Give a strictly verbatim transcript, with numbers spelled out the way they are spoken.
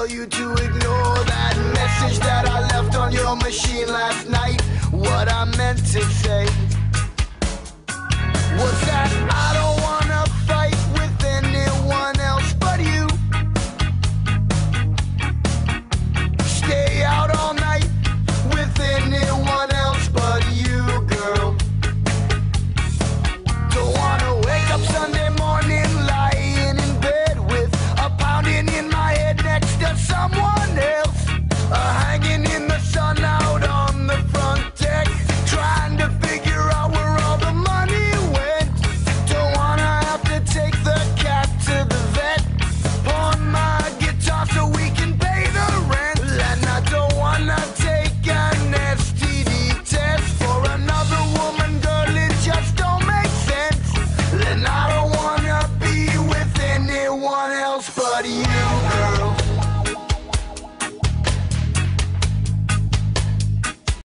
tell you to ignore that message that I left on your machine last night. What I meant to say